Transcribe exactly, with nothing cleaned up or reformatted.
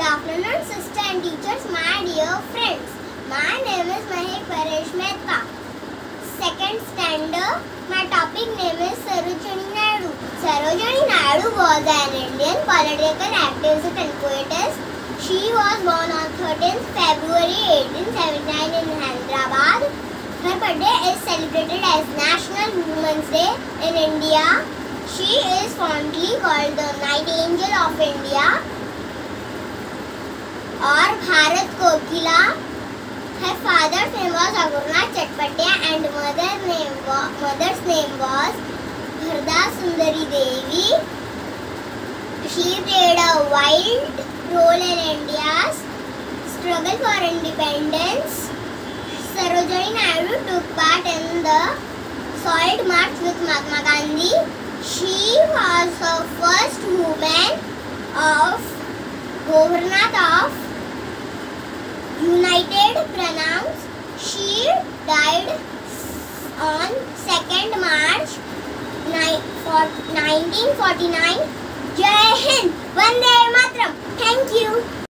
afternoon, sister and teachers, my dear friends. My name is Mahek Paresh Mehta. Second standard. My topic name is Sarojini Naidu. Sarojini Naidu was an Indian political activist and poetess. She was born on thirteenth February eighteen seventy-nine in Hyderabad. Her birthday is celebrated as National Women's Day in India. She is fondly called the Nightingale of India और भारत कोकिला. Her father's name was Agurnath Chatpatia and mother name was, mother's name was Bharda Sundari Devi. She played a vital role in India's struggle for independence. Sarojini Naidu took part in the Salt March with Mahatma Gandhi. She was the first woman of Governor of United Pronouns. She died on second March nineteen forty-nine. Jai Hind, Vande Mataram. Thank you.